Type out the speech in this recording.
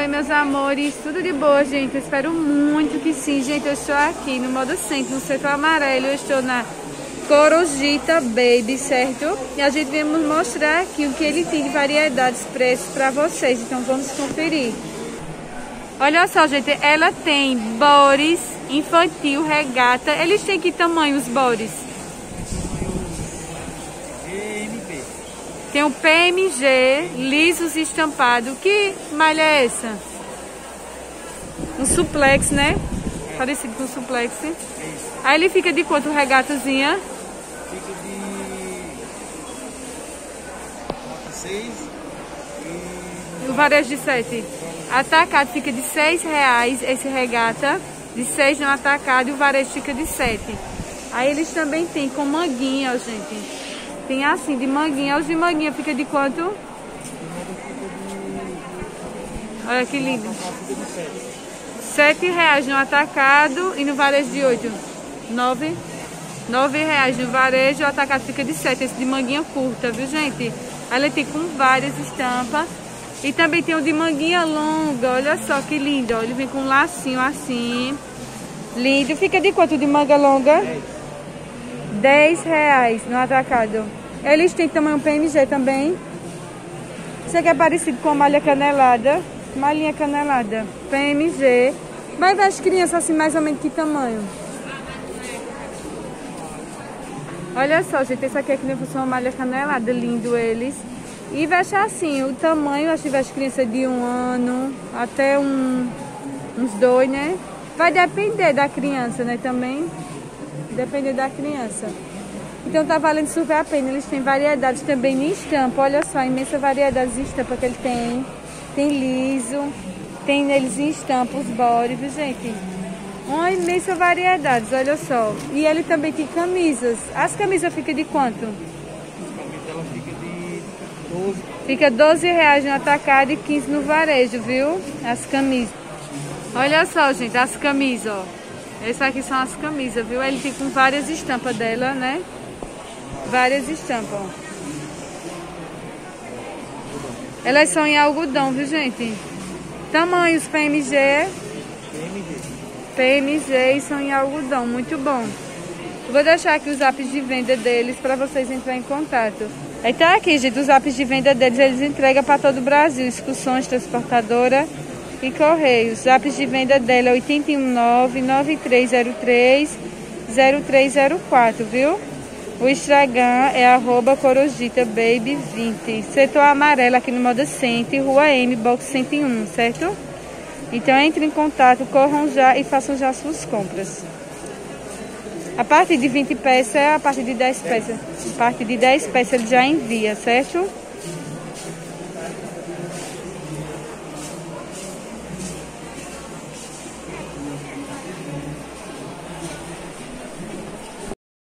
Oi, meus amores, tudo de boa, gente? Eu espero muito que sim, gente. Eu estou aqui no Moda Center, no setor amarelo. Eu estou na Corujita Baby, certo? E a gente vamos mostrar aqui o que ele tem de variedades, preços para vocês. Então vamos conferir. Olha só, gente, ela tem bores infantil, regata. Eles têm que tamanho os bores? Tem o PMG, lisos estampado. Que malha é essa? Um suplex, né? Parecido com um suplex. Aí ele fica de quanto, regatazinha? Fica de 6 e o varejo de 7. Atacado fica de R$6 esse regata. De 6 no atacado e o varejo fica de 7. Aí eles também tem com manguinha, ó, gente. Tem assim, de manguinha. Os de manguinha fica de quanto? Olha que lindo. R$7 no atacado e no varejo de 8. R$9 no varejo, o atacado fica de 7. Esse de manguinha curta, viu, gente? Ela tem com várias estampas. E também tem o de manguinha longa. Olha só que lindo, ó. Ele vem com um lacinho assim. Lindo. Fica de quanto de manga longa? R$10 no atacado. Eles têm tamanho PMG também. Isso aqui é parecido com a malha canelada. Malhinha canelada. PMG. Vai ver as crianças assim mais ou menos que tamanho. Olha só, gente. Esse aqui é que nem fosse uma malha canelada. Lindo eles. E veste assim, o tamanho, acho que veste criança de 1 ano até uns 2, né? Vai depender da criança, né, também. Depender da criança. Então tá valendo super a pena. Eles têm variedades também em estampa. Olha só, imensa variedade de estampa que ele tem. Tem liso, tem neles em estampa os body, viu, gente? Uma imensa variedade, olha só. E ele também tem camisas. As camisas ficam de quanto? ela fica de 12. Fica R$12 no atacado e 15 no varejo, viu? As camisas. Olha só, gente, as camisas, ó. Essas aqui são as camisas, viu? Ele tem com várias estampas dela, né? Várias estampas, ó. Elas são em algodão, viu, gente? Tamanhos PMG. PMG e são em algodão, muito bom. Eu vou deixar aqui os apps de venda deles para vocês entrarem em contato. Aí tá aqui, gente, os apps de venda deles, eles entregam para todo o Brasil, excursões, transportadora e correios. Os apps de venda dela é 819-9303-0304, viu? O Instagram é @corujitababy20. Setor amarelo aqui no Moda Center, Rua M, box 101, certo? Então entre em contato, corram já e façam já suas compras. A partir de 20 peças, a partir de 10 peças. A partir de 10 peças ele já envia, certo?